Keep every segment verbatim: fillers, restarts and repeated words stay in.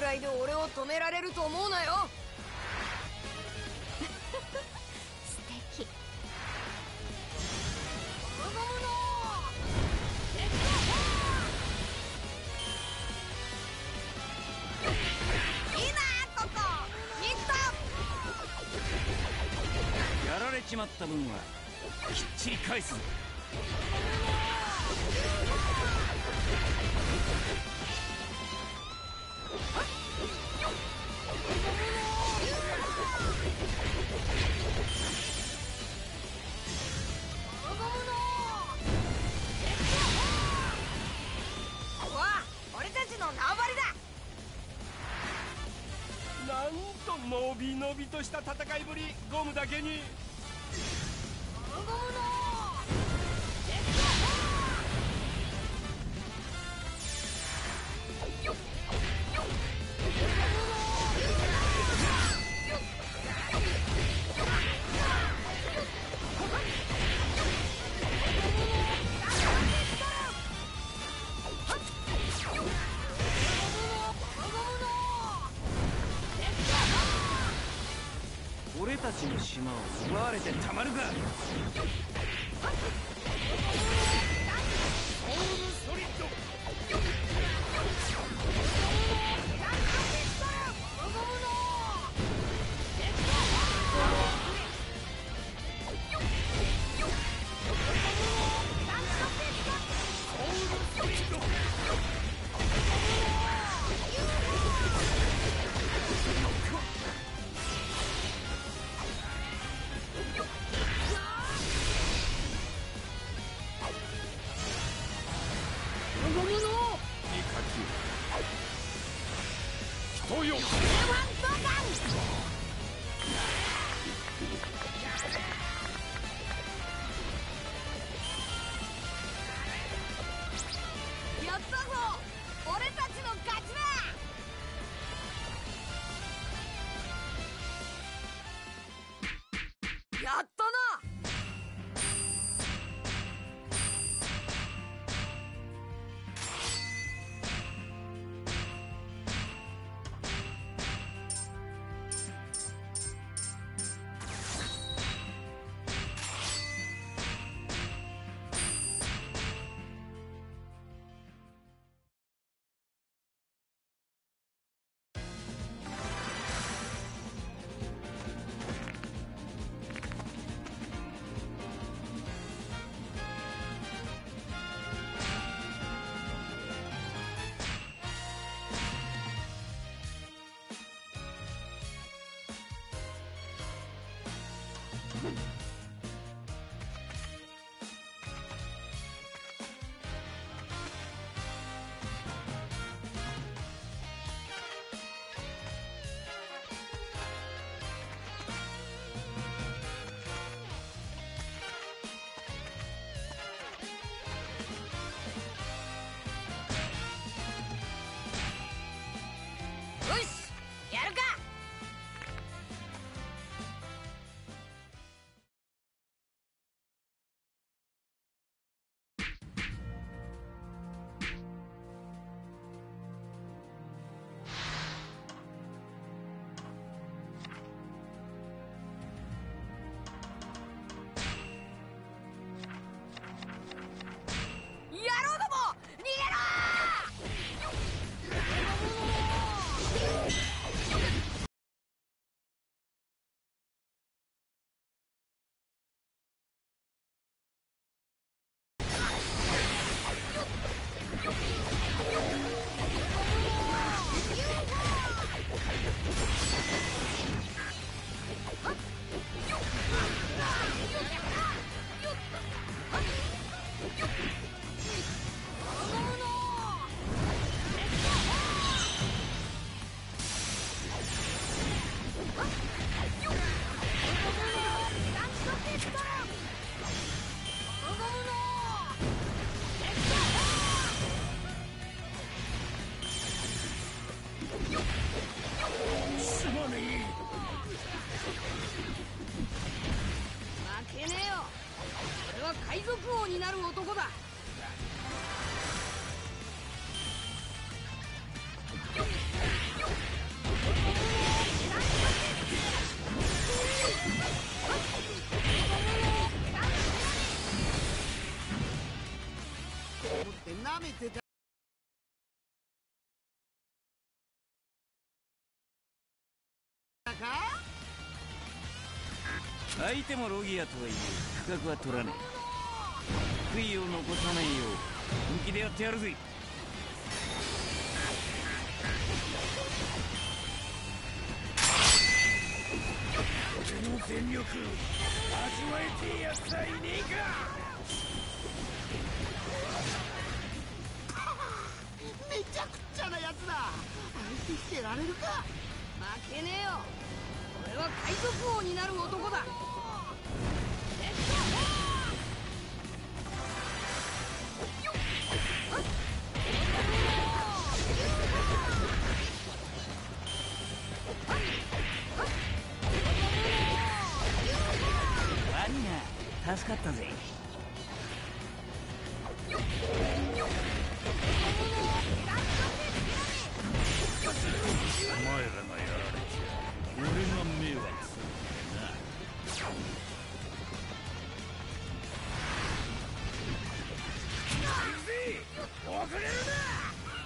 らいで俺を止められると思うなよ。 素敵。 いいなここニット。 やられちまった分はきっちり返すぞ。 俺たちの縄張りだ。 なんとのびのびとした戦いぶり。ゴムだけに俺たちの島を奪われてたまるか。 ソリッド。人よ。 やったぞ。俺たちの勝ちだ。やったな。海賊王になる男だ。よっ相手もロギアとはいえ不覚は取らねえ。悔いを残さないよう本気でやってやるぜ。俺の全力味わえてえやつはいねえか。 めちゃくちゃなやつだ。相手してられるか。 負けねえよ。俺は海賊王になる男だ。 ワニが助かったぜ。お前らがやられちゃ俺が迷惑するんだな。行くぜ遅れるな。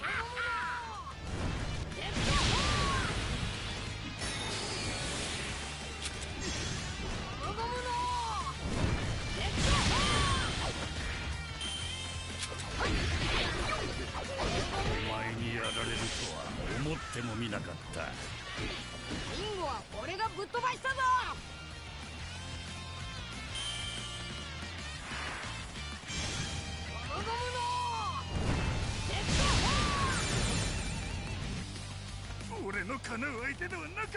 お前にやられるとは思ってもみなかった。 リンゴは俺がぶっ飛ばしたぞ。ゴムゴムの俺の叶う相手ではなかった。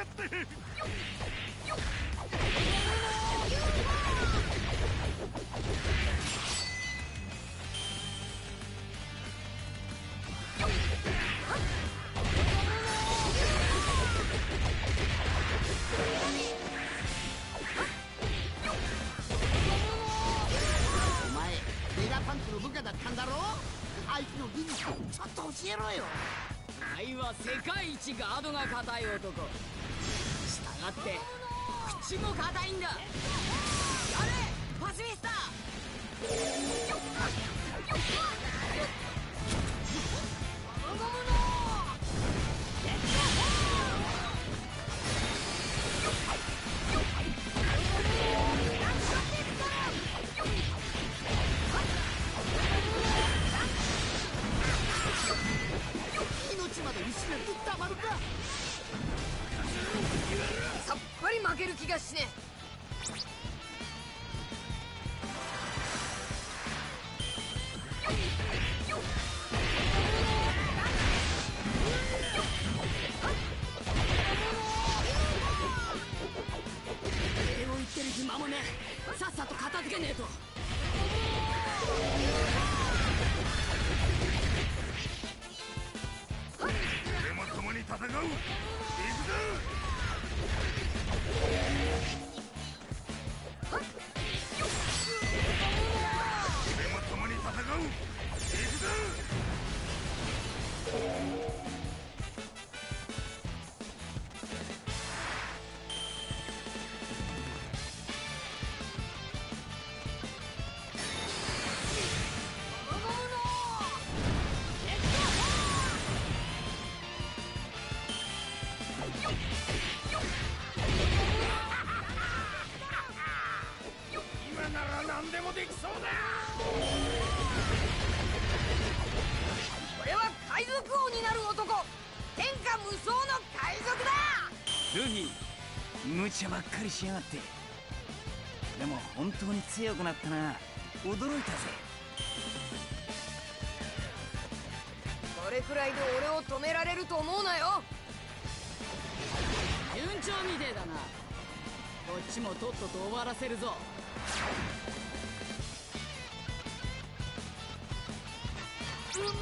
お前ベガパンツの部下だったんだろ。あいつの技術ちょっと教えろよ。 愛は世界一ガードが硬い男。したがって口も硬いんだ。やれパシフィスタ。ゴムゴムの命まで失ってたまるか。 さっぱり負ける気がしねえ。礼を言ってる暇もねえ。さっさと片付けねえと。 俺も共に戦う。行くぞ。俺も共に戦う。行くぞ。今なら何でもできそうだ。 俺は海賊王になる男。天下無双の海賊だ。 ルフィ無茶ばっかりしやがって。でも本当に強くなったな。驚いたぜ。 これくらいで俺を止められると思うなよ。順調みてえだな。こっちもとっとと終わらせるぞ。うんめ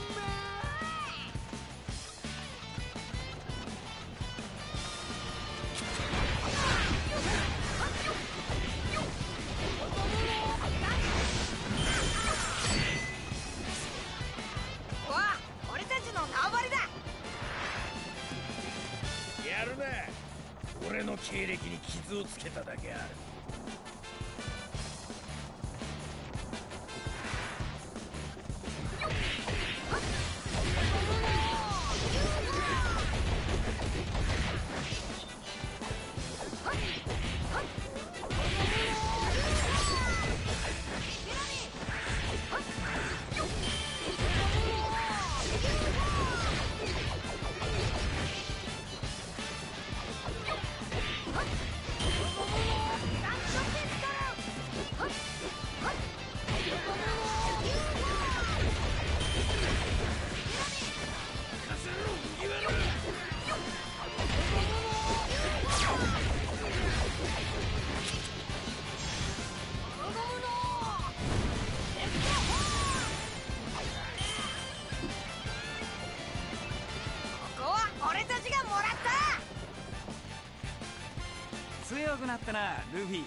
え。わあ、俺たちの縄張りだ。 やるな。俺の経歴に傷をつけただけある。 強くなったなルフィ。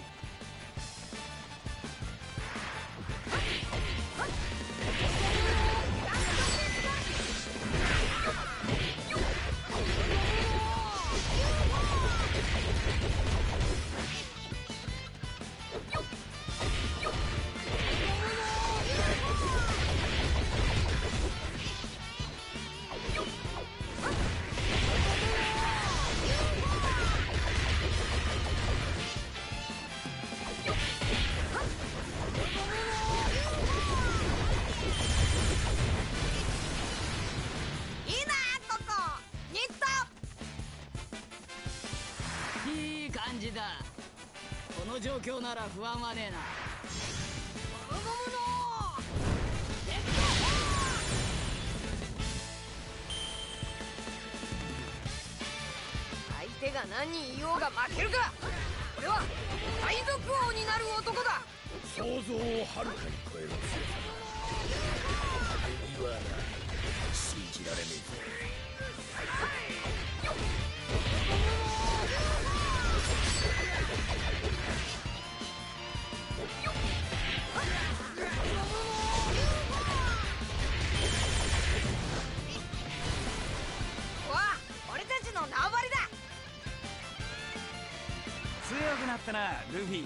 いい感じだ。この状況なら不安はねえな。 相手が何人いようが負けるか。俺は海賊王になる男だ。 想像をはるかに超える強さだ。君はな、信じられねえぞ。 わあ、俺たちの縄張りだ。 強くなったなルフィ。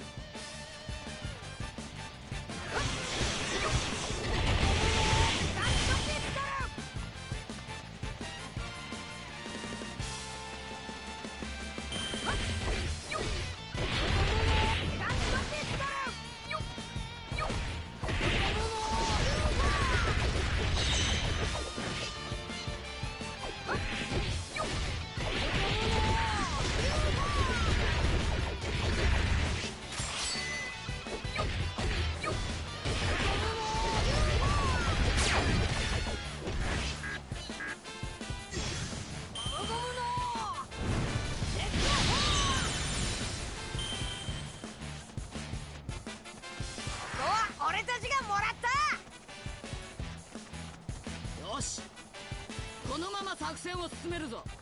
俺たちがもらった。 よし、このまま作戦を進めるぞ。